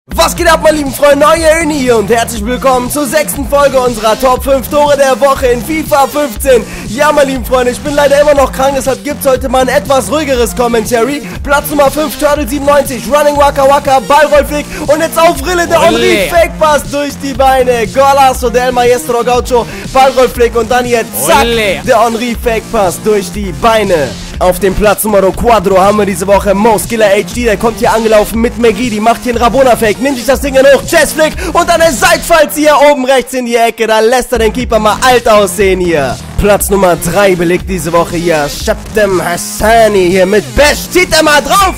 Was geht ab, meine lieben Freunde, euer Öni hier und herzlich willkommen zur 6. Folge unserer Top 5 Tore der Woche in FIFA 15. Ja, meine lieben Freunde, ich bin leider immer noch krank, deshalb gibt es heute mal ein etwas ruhigeres Commentary. Platz Nummer 5, Turtle 97, Running Waka Waka, Ballrollflick und jetzt auf Rille der Henry, Fake Pass durch die Beine. Golazo del Maestro Gaucho, Ballrollflick und dann jetzt zack, der Henry Fake Pass durch die Beine. Auf dem Platz Nummer 4 haben wir diese Woche Moskiller HD, der kommt hier angelaufen mit Maggie, die macht hier einen Rabona-Fake, nimmt sich das Ding dann hoch, Chestflick und dann der Seitfalls hier oben rechts in die Ecke, da lässt er den Keeper mal alt aussehen hier. Platz Nummer 3 belegt diese Woche hier Shabtem Hassani hier mit Bash, zieht er mal drauf!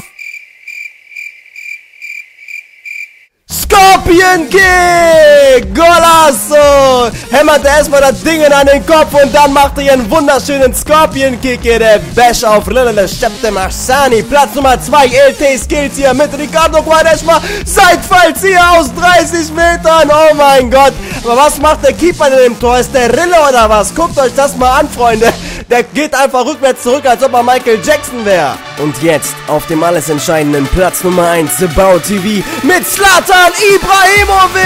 Scorpion Kick! Golazo! Hämmert er erstmal das Ding an den Kopf und dann macht er hier einen wunderschönen Scorpion Kick hier, der Bash auf Lille Shabtem Hassani. Platz Nummer 2, LT Skills hier mit Ricardo Quaresma. Seitfalls hier aus 30 Metern, oh mein Gott. Aber was macht der Keeper in dem Tor? Ist der Rille oder was? Guckt euch das mal an, Freunde. Der geht einfach rückwärts zurück, als ob er Michael Jackson wäre. Und jetzt auf dem alles entscheidenden Platz Nummer 1, The Bow TV mit Zlatan Ibrahimovic!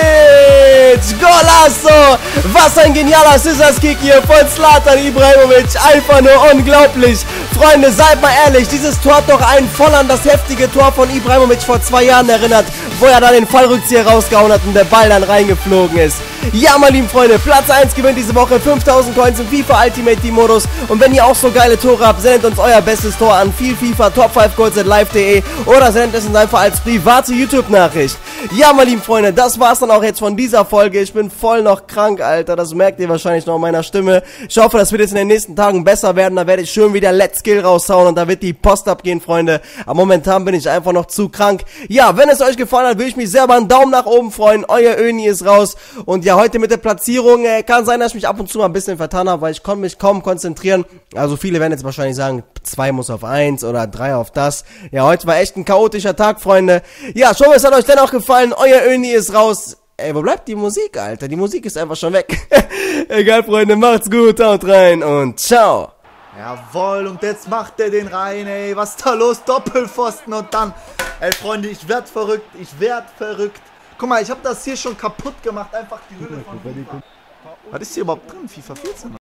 Golazo! Was ein genialer Scissors-Kick hier von Zlatan Ibrahimovic. Einfach nur unglaublich. Freunde, seid mal ehrlich, dieses Tor hat doch einen voll an das heftige Tor von Ibrahimovic vor 2 Jahren erinnert, wo er dann den Fallrückzieher rausgehauen hat und der Ball dann reingeflogen ist. Ja, meine lieben Freunde, Platz 1 gewinnt diese Woche 5000 Coins im FIFA Ultimate Team Modus. Und wenn ihr auch so geile Tore habt, sendet uns euer bestes Tor an FIFA top5goals@live.de oder sendet es uns einfach als private YouTube-Nachricht. Ja, meine lieben Freunde, das war's dann auch jetzt von dieser Folge. Ich bin voll noch krank, Alter. Das merkt ihr wahrscheinlich noch an meiner Stimme. Ich hoffe, das wird jetzt in den nächsten Tagen besser werden. Da werde ich schön wieder Let's Kill raushauen und da wird die Post abgehen, Freunde. Aber momentan bin ich einfach noch zu krank. Ja, wenn es euch gefallen hat, würde ich mich selber einen Daumen nach oben freuen. Euer Öni ist raus. Und ja, heute mit der Platzierung kann sein, dass ich mich ab und zu mal ein bisschen vertan habe, weil ich konnte mich kaum konzentrieren. Also viele werden jetzt wahrscheinlich sagen, 2 muss auf 1 oder 3 auf das. Ja, heute war echt ein chaotischer Tag, Freunde. Ja, ich hoffe, es hat euch dennoch gefallen. Euer Öni ist raus. Ey, wo bleibt die Musik, Alter? Die Musik ist einfach schon weg. Egal, Freunde, macht's gut, haut rein und ciao. Jawohl, und jetzt macht er den rein, ey. Was ist da los? Doppelpfosten und dann. Ey, Freunde, ich werd verrückt. Guck mal, ich habe das hier schon kaputt gemacht. Einfach die Hülle von FIFA. Was ist hier überhaupt drin? FIFA 14?